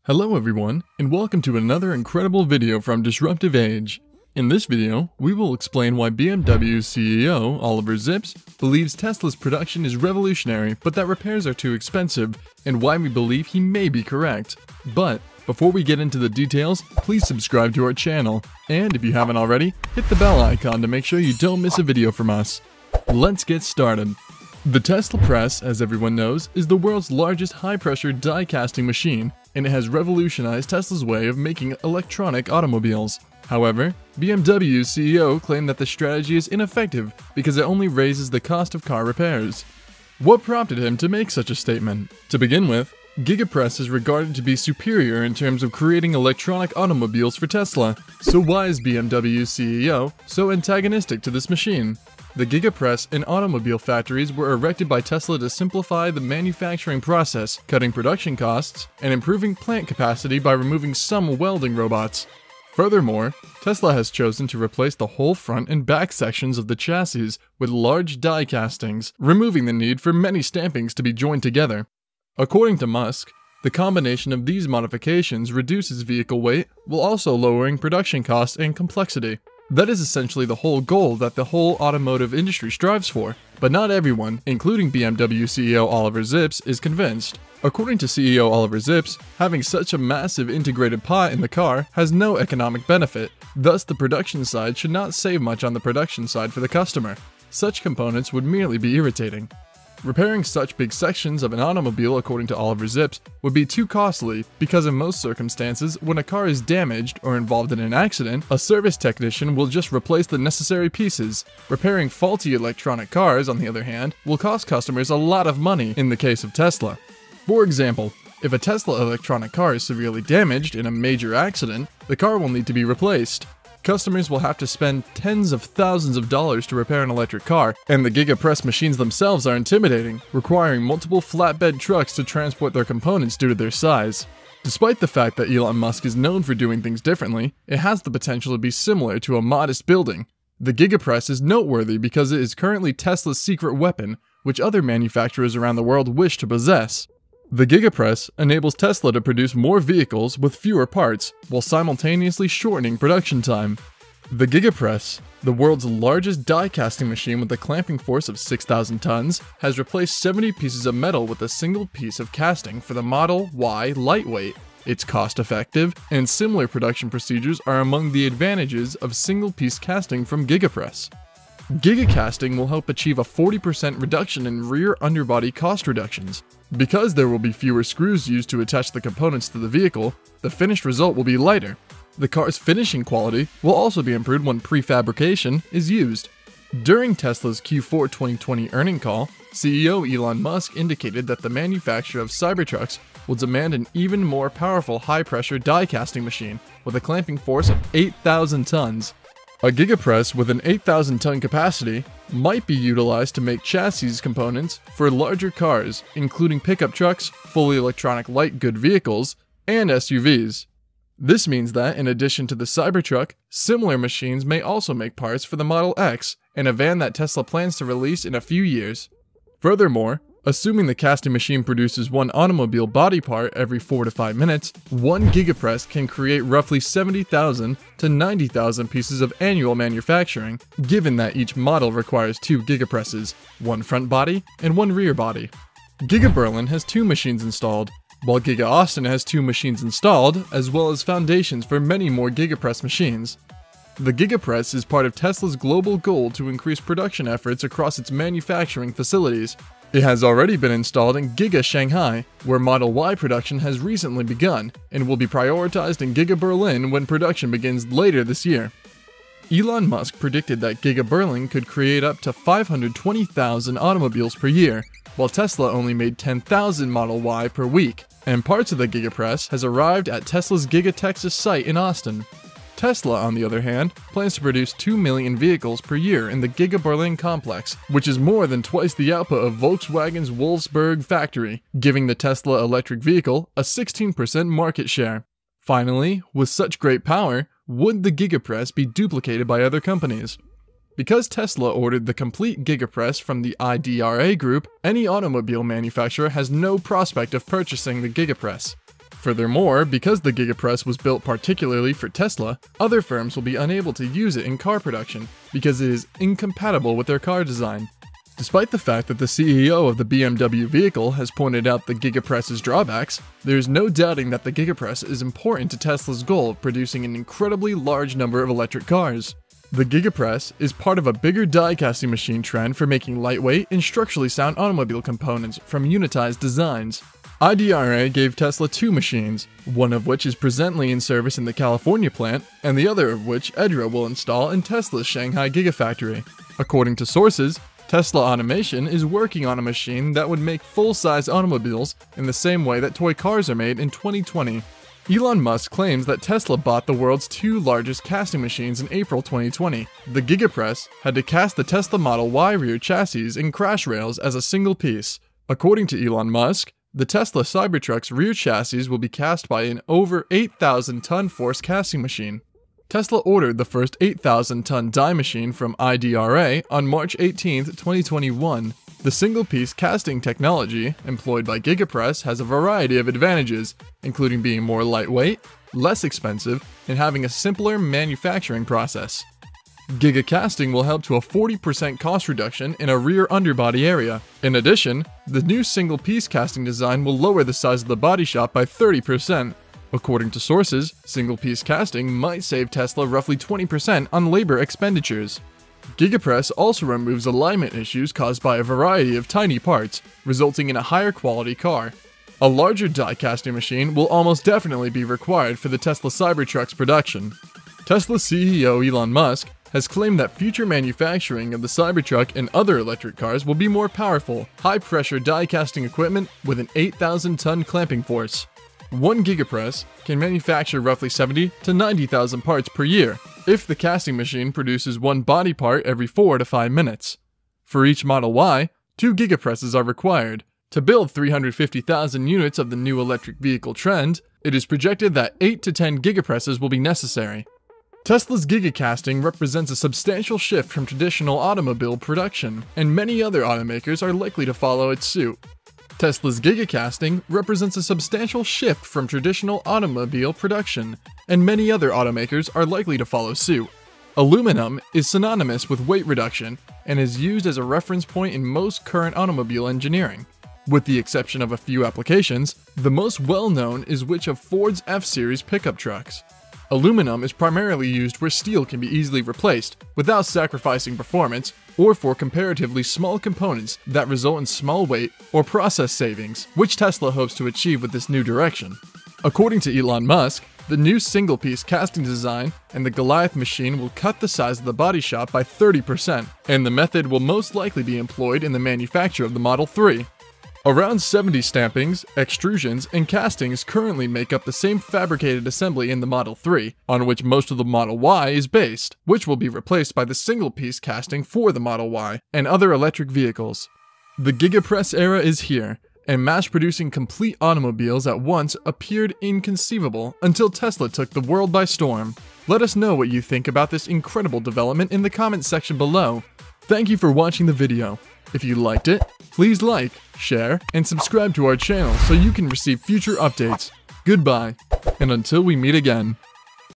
Hello everyone, and welcome to another incredible video from Disruptive Age. In this video, we will explain why BMW CEO Oliver Zipse believes Tesla's production is revolutionary but that repairs are too expensive, and why we believe he may be correct. But before we get into the details, please subscribe to our channel, and if you haven't already, hit the bell icon to make sure you don't miss a video from us. Let's get started. The Tesla press, as everyone knows, is the world's largest high-pressure die casting machine, and it has revolutionized Tesla's way of making electronic automobiles. However, BMW's CEO claimed that the strategy is ineffective because it only raises the cost of car repairs. What prompted him to make such a statement? To begin with, GigaPress is regarded to be superior in terms of creating electronic automobiles for Tesla, so why is BMW's CEO so antagonistic to this machine? The GigaPress and automobile factories were erected by Tesla to simplify the manufacturing process, cutting production costs, and improving plant capacity by removing some welding robots. Furthermore, Tesla has chosen to replace the whole front and back sections of the chassis with large die castings, removing the need for many stampings to be joined together. According to Musk, the combination of these modifications reduces vehicle weight while also lowering production costs and complexity. That is essentially the whole goal that the whole automotive industry strives for, but not everyone, including BMW CEO Oliver Zipse, is convinced. According to CEO Oliver Zipse, having such a massive integrated pot in the car has no economic benefit, thus the production side should not save much on the production side for the customer. Such components would merely be irritating. Repairing such big sections of an automobile, according to Oliver Zipse, would be too costly because in most circumstances, when a car is damaged or involved in an accident, a service technician will just replace the necessary pieces. Repairing faulty electronic cars, on the other hand, will cost customers a lot of money in the case of Tesla. For example, if a Tesla electronic car is severely damaged in a major accident, the car will need to be replaced. Customers will have to spend tens of thousands of dollars to repair an electric car, and the GigaPress machines themselves are intimidating, requiring multiple flatbed trucks to transport their components due to their size. Despite the fact that Elon Musk is known for doing things differently, it has the potential to be similar to a modest building. The GigaPress is noteworthy because it is currently Tesla's secret weapon, which other manufacturers around the world wish to possess. The GigaPress enables Tesla to produce more vehicles with fewer parts, while simultaneously shortening production time. The GigaPress, the world's largest die casting machine with a clamping force of 6,000 tons, has replaced 70 pieces of metal with a single piece of casting for the Model Y lightweight. It's cost-effective, and similar production procedures are among the advantages of single-piece casting from GigaPress. GigaCasting will help achieve a 40% reduction in rear underbody cost reductions. Because there will be fewer screws used to attach the components to the vehicle, the finished result will be lighter. The car's finishing quality will also be improved when prefabrication is used. During Tesla's Q4 2020 earnings call, CEO Elon Musk indicated that the manufacturer of Cybertrucks will demand an even more powerful high-pressure die casting machine with a clamping force of 8,000 tons. A GigaPress with an 8,000-ton capacity might be utilized to make chassis components for larger cars, including pickup trucks, fully electronic light good vehicles, and SUVs. This means that, in addition to the Cybertruck, similar machines may also make parts for the Model X and a van that Tesla plans to release in a few years. Furthermore, assuming the casting machine produces one automobile body part every 4 to 5 minutes, one GigaPress can create roughly 70,000 to 90,000 pieces of annual manufacturing, given that each model requires 2 GigaPresses, one front body and one rear body. Giga Berlin has 2 machines installed, while Giga Austin has 2 machines installed, as well as foundations for many more GigaPress machines. The GigaPress is part of Tesla's global goal to increase production efforts across its manufacturing facilities. It has already been installed in Giga Shanghai, where Model Y production has recently begun, and will be prioritized in Giga Berlin when production begins later this year. Elon Musk predicted that Giga Berlin could create up to 520,000 automobiles per year, while Tesla only made 10,000 Model Y per week, and parts of the GigaPress has arrived at Tesla's Giga Texas site in Austin. Tesla, on the other hand, plans to produce 2 million vehicles per year in the Giga Berlin complex, which is more than twice the output of Volkswagen's Wolfsburg factory, giving the Tesla electric vehicle a 16% market share. Finally, with such great power, would the GigaPress be duplicated by other companies? Because Tesla ordered the complete GigaPress from the IDRA group, any automobile manufacturer has no prospect of purchasing the GigaPress. Furthermore, because the Gigapress was built particularly for Tesla, other firms will be unable to use it in car production because it is incompatible with their car design. Despite the fact that the CEO of the BMW vehicle has pointed out the Gigapress's drawbacks, there is no doubting that the Gigapress is important to Tesla's goal of producing an incredibly large number of electric cars. The Gigapress is part of a bigger die-casting machine trend for making lightweight and structurally sound automobile components from unitized designs. IDRA gave Tesla 2 machines, one of which is presently in service in the California plant, and the other of which EDRA will install in Tesla's Shanghai Gigafactory. According to sources, Tesla Automation is working on a machine that would make full-size automobiles in the same way that toy cars are made in 2020. Elon Musk claims that Tesla bought the world's 2 largest casting machines in April 2020. The Gigapress had to cast the Tesla Model Y rear chassis and crash rails as a single piece. According to Elon Musk, the Tesla Cybertruck's rear chassis will be cast by an over 8,000-ton force casting machine. Tesla ordered the first 8,000-ton die machine from IDRA on March 18, 2021. The single-piece casting technology employed by Gigapress has a variety of advantages, including being more lightweight, less expensive, and having a simpler manufacturing process. Gigacasting will help to a 40% cost reduction in a rear underbody area. In addition, the new single-piece casting design will lower the size of the body shop by 30%. According to sources, single-piece casting might save Tesla roughly 20% on labor expenditures. Gigapress also removes alignment issues caused by a variety of tiny parts, resulting in a higher quality car. A larger die casting machine will almost definitely be required for the Tesla Cybertruck's production. Tesla CEO Elon Musk has claimed that future manufacturing of the Cybertruck and other electric cars will be more powerful, high-pressure die casting equipment with an 8,000-ton clamping force. One Gigapress can manufacture roughly 70 to 90,000 parts per year, if the casting machine produces one body part every 4 to 5 minutes. For each Model Y, 2 Gigapresses are required. To build 350,000 units of the new electric vehicle trend, it is projected that 8 to 10 Gigapresses will be necessary. Tesla's Gigacasting represents a substantial shift from traditional automobile production, and many other automakers are likely to follow its suit. Tesla's Gigacasting represents a substantial shift from traditional automobile production, and many other automakers are likely to follow suit. Aluminum is synonymous with weight reduction and is used as a reference point in most current automobile engineering. With the exception of a few applications, the most well-known is which of Ford's F-Series pickup trucks. Aluminum is primarily used where steel can be easily replaced without sacrificing performance, or for comparatively small components that result in small weight or process savings, which Tesla hopes to achieve with this new direction. According to Elon Musk, the new single-piece casting design and the Goliath machine will cut the size of the body shop by 30%, and the method will most likely be employed in the manufacture of the Model 3. Around 70 stampings, extrusions, and castings currently make up the same fabricated assembly in the Model 3, on which most of the Model Y is based, which will be replaced by the single-piece casting for the Model Y and other electric vehicles. The Gigapress era is here, and mass-producing complete automobiles at once appeared inconceivable until Tesla took the world by storm. Let us know what you think about this incredible development in the comments section below. Thank you for watching the video. If you liked it, please like, share, and subscribe to our channel so you can receive future updates. Goodbye, and until we meet again.